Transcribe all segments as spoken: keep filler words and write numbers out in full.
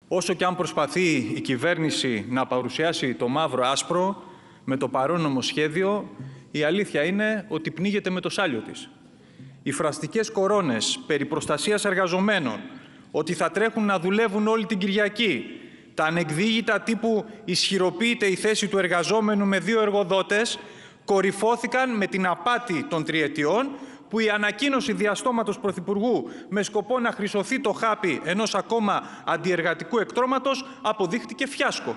Όσο και αν προσπαθεί η κυβέρνηση να παρουσιάσει το μαύρο άσπρο με το παρόν νομοσχέδιο, η αλήθεια είναι ότι πνίγεται με το σάλιο της. Οι φραστικές κορώνες περί προστασίας εργαζομένων, ότι θα τρέχουν να δουλεύουν όλη την Κυριακή, τα ανεκδίγητα τύπου ισχυροποιείται η θέση του εργαζόμενου με δύο εργοδότες, κορυφώθηκαν με την απάτη των τριετιών, που η ανακοίνωση διαστόματος Πρωθυπουργού με σκοπό να χρυσωθεί το χάπι ενός ακόμα αντιεργατικού εκτρώματος αποδείχτηκε φιάσκο.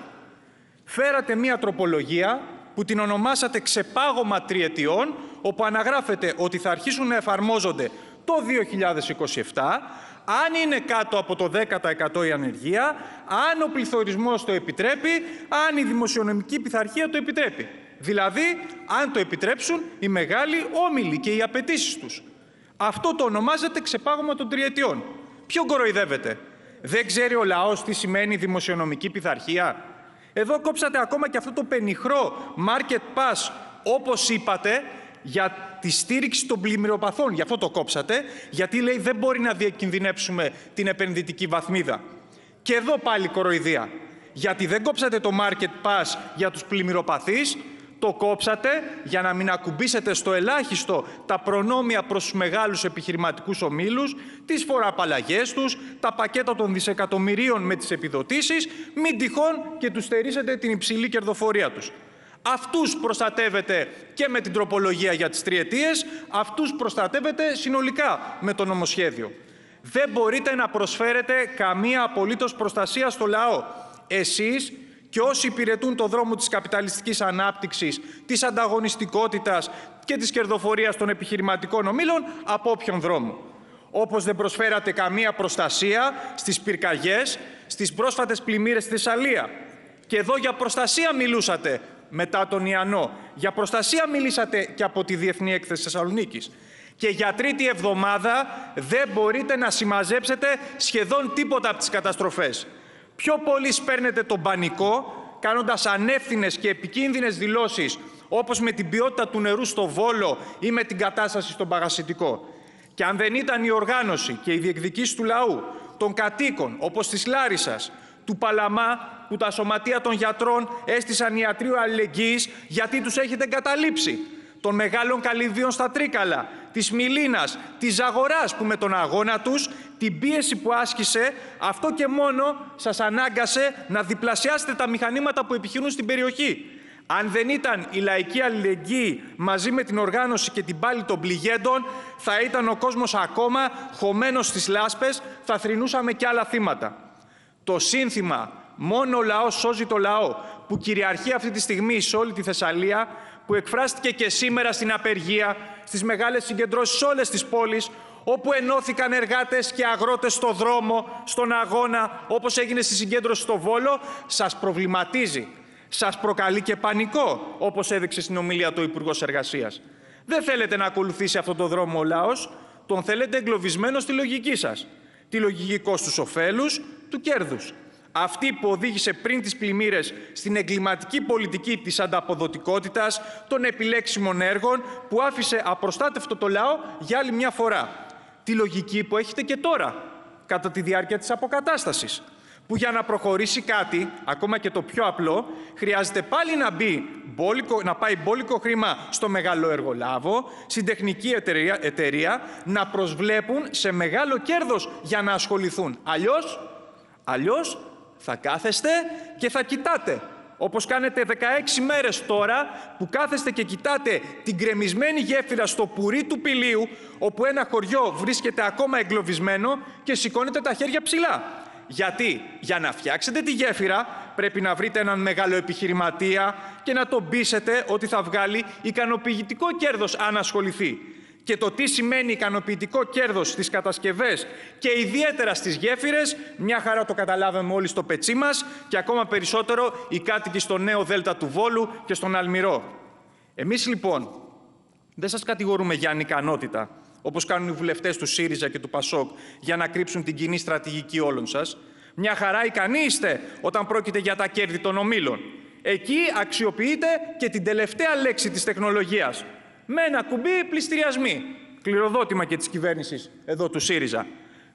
Φέρατε μία τροπολογία που την ονομάσατε ξεπάγωμα τριετιών, όπου αναγράφεται ότι θα αρχίσουν να εφαρμόζονται το δύο χιλιάδες είκοσι επτά, αν είναι κάτω από το δέκα τοις εκατό η ανεργία, αν ο πληθωρισμός το επιτρέπει, αν η δημοσιονομική πειθαρχία το επιτρέπει. Δηλαδή, αν το επιτρέψουν οι μεγάλοι όμιλοι και οι απαιτήσεις τους. Αυτό το ονομάζεται ξεπάγωμα των τριετιών. Ποιον κοροϊδεύετε? Δεν ξέρει ο λαός τι σημαίνει δημοσιονομική πειθαρχία? Εδώ κόψατε ακόμα και αυτό το πενιχρό market pass, όπως είπατε, για τη στήριξη των πλημμυροπαθών. Γι' αυτό το κόψατε, γιατί λέει δεν μπορεί να διακινδυνεύσουμε την επενδυτική βαθμίδα. Και εδώ πάλι κοροϊδία. Γιατί δεν κόψατε το market pass για τους πλημμυροπαθείς, το κόψατε για να μην ακουμπήσετε στο ελάχιστο τα προνόμια προς τους μεγάλους επιχειρηματικούς ομίλους, τις φοροαπαλλαγές τους, τα πακέτα των δισεκατομμυρίων με τις επιδοτήσεις, μην τυχόν και τους στερήσετε την υψηλή κερδοφορία τους. Αυτούς προστατεύετε και με την τροπολογία για τις τριετίες, αυτούς προστατεύετε συνολικά με το νομοσχέδιο. Δεν μπορείτε να προσφέρετε καμία απολύτως προστασία στο λαό. Εσείς και όσοι υπηρετούν το δρόμο της καπιταλιστικής ανάπτυξης, της ανταγωνιστικότητας και της κερδοφορίας των επιχειρηματικών ομίλων από όποιον δρόμο. Όπως δεν προσφέρατε καμία προστασία στις πυρκαγιές, στις πρόσφατες πλημμύρες στη Θεσσαλία. Και εδώ για προστασία μιλούσατε μετά τον Ιαννό. Για προστασία μιλήσατε και από τη Διεθνή Έκθεση Θεσσαλονίκης. Και για τρίτη εβδομάδα δεν μπορείτε να συμμαζέψετε σχεδόν τίποτα από τις καταστροφές. Πιο πολύ σπέρνετε τον πανικό, κάνοντας ανεύθυνες και επικίνδυνες δηλώσεις, όπως με την ποιότητα του νερού στο Βόλο ή με την κατάσταση στον Παγασιτικό. Και αν δεν ήταν η οργάνωση και η διεκδικήση του λαού, των κατοίκων, όπως της Λάρισσας, του Παλαμά, που τα σωματεία των γιατρών έστησαν ιατρείο αλληλεγγύης γιατί τους έχετε εγκαταλείψει, των μεγάλων καλυδίων στα Τρίκαλα, της Μιλίνας, της Ζαγοράς που με τον αγώνα τους, την πίεση που άσκησε, αυτό και μόνο σας ανάγκασε να διπλασιάσετε τα μηχανήματα που επιχειρούν στην περιοχή. Αν δεν ήταν η λαϊκή αλληλεγγύη μαζί με την οργάνωση και την πάλη των πληγέντων, θα ήταν ο κόσμος ακόμα χωμένος στις λάσπες, θα θρηνούσαμε κι άλλα θύματα. Το σύνθημα «Μόνο ο λαός σώζει το λαό» που κυριαρχεί αυτή τη στιγμή σε όλη τη Θεσσαλία, που εκφράστηκε και σήμερα στην απεργία, στις μεγάλες συγκεντρώσεις σε όλες τις πόλεις, όπου ενώθηκαν εργάτες και αγρότες στο δρόμο, στον αγώνα, όπως έγινε στη συγκέντρωση στο Βόλο, σας προβληματίζει. Σας προκαλεί και πανικό, όπως έδειξε στην ομιλία του Υπουργός Εργασίας. Δεν θέλετε να ακολουθήσει αυτό το δρόμο ο λαός, τον θέλετε εγκλωβισμένο στη λογική σας. Τη λογική κόστους-οφέλους, του κέρδους. Αυτή που οδήγησε πριν τις πλημμύρες στην εγκληματική πολιτική της ανταποδοτικότητας, των επιλέξιμων έργων, που άφησε απροστάτευτο το λαό για άλλη μια φορά. Τη λογική που έχετε και τώρα, κατά τη διάρκεια της αποκατάστασης, που για να προχωρήσει κάτι, ακόμα και το πιο απλό, χρειάζεται πάλι να, μπει μπόλικο, να πάει μπόλικο χρήμα στο μεγάλο εργολάβο, στην τεχνική εταιρεία, εταιρεία, να προσβλέπουν σε μεγάλο κέρδος για να ασχοληθούν. Αλλιώς, αλλιώς θα κάθεστε και θα κοιτάτε. Όπως κάνετε δεκαέξι μέρες τώρα, που κάθεστε και κοιτάτε την γκρεμισμένη γέφυρα στο πουρί του Πηλίου, όπου ένα χωριό βρίσκεται ακόμα εγκλωβισμένο και σηκώνετε τα χέρια ψηλά. Γιατί για να φτιάξετε τη γέφυρα πρέπει να βρείτε έναν μεγάλο επιχειρηματία και να τον πείσετε ότι θα βγάλει ικανοποιητικό κέρδος αν ασχοληθεί. Και το τι σημαίνει ικανοποιητικό κέρδος στις κατασκευές και ιδιαίτερα στις γέφυρες, μια χαρά το καταλάβαμε όλοι στο πετσί μας και ακόμα περισσότερο οι κάτοικοι στο νέο Δέλτα του Βόλου και στον Αλμυρό. Εμείς λοιπόν δεν σας κατηγορούμε για ανικανότητα, όπως κάνουν οι βουλευτές του ΣΥΡΙΖΑ και του ΠΑΣΟΚ, για να κρύψουν την κοινή στρατηγική όλων σας. Μια χαρά ικανοί είστε όταν πρόκειται για τα κέρδη των ομίλων. Εκεί αξιοποιείτε και την τελευταία λέξη της τεχνολογίας. Με ένα κουμπί πληστηριασμοί. Κληροδότημα και της κυβέρνησης εδώ του ΣΥΡΙΖΑ.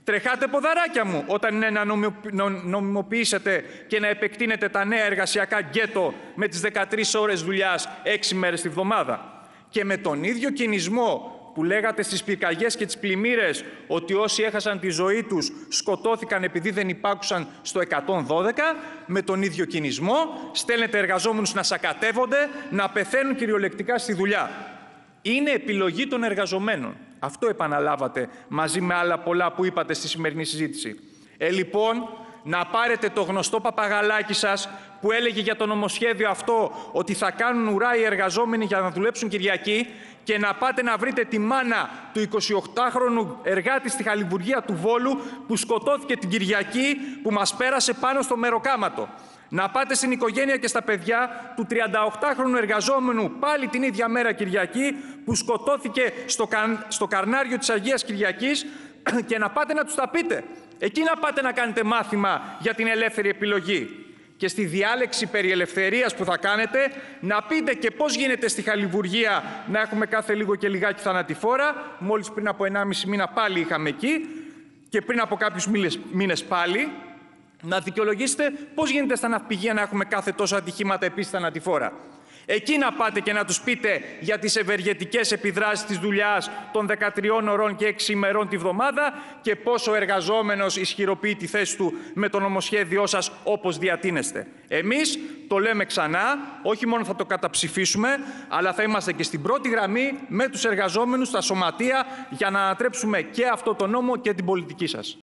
Τρεχάτε ποδαράκια μου όταν είναι να νομιμοποιήσετε και να επεκτείνετε τα νέα εργασιακά γκέτο με τις δεκατρείς ώρες δουλειάς, έξι μέρες τη βδομάδα. Και με τον ίδιο κινησμό που λέγατε στις πυρκαγιές και τις πλημμύρες ότι όσοι έχασαν τη ζωή τους σκοτώθηκαν επειδή δεν υπάκουσαν στο εκατόν δώδεκα, με τον ίδιο κινησμό στέλνετε εργαζόμενους να σακατεύονται, να πεθαίνουν κυριολεκτικά στη δουλειά. Είναι επιλογή των εργαζομένων. Αυτό επαναλάβατε μαζί με άλλα πολλά που είπατε στη σημερινή συζήτηση. Ε, λοιπόν, να πάρετε το γνωστό παπαγαλάκι σας που έλεγε για το νομοσχέδιο αυτό ότι θα κάνουν ουρά οι εργαζόμενοι για να δουλέψουν Κυριακή και να πάτε να βρείτε τη μάνα του εικοσιοκτάχρονου εργάτη στη χαλιβουργία του Βόλου που σκοτώθηκε την Κυριακή που μας πέρασε πάνω στο μεροκάματο. Να πάτε στην οικογένεια και στα παιδιά του τριανταοκτάχρονου εργαζόμενου πάλι την ίδια μέρα Κυριακή που σκοτώθηκε στο, κα... στο καρνάριο της Αγίας Κυριακής και να πάτε να τους τα πείτε. Εκεί να πάτε να κάνετε μάθημα για την ελεύθερη επιλογή. Και στη διάλεξη περί ελευθερίας που θα κάνετε, να πείτε και πώς γίνεται στη χαλιβουργία να έχουμε κάθε λίγο και λιγάκι θανατηφόρα. Μόλις πριν από ενάμιση μήνα πάλι είχαμε εκεί και πριν από κάποιους μήνες, μήνες πάλι. Να δικαιολογήσετε πώς γίνεται στα ναυπηγεία να έχουμε κάθε τόσο ατυχήματα επίσης θανατηφόρα. Εκεί να πάτε και να τους πείτε για τις ευεργετικές επιδράσεις της δουλειάς των δεκατριών ωρών και έξι ημερών τη βδομάδα και πόσο ο εργαζόμενος ισχυροποιεί τη θέση του με το νομοσχέδιό σας όπως διατείνεστε. Εμείς το λέμε ξανά, όχι μόνο θα το καταψηφίσουμε, αλλά θα είμαστε και στην πρώτη γραμμή με τους εργαζόμενους στα σωματεία για να ανατρέψουμε και αυτό το νόμο και την πολιτική σας.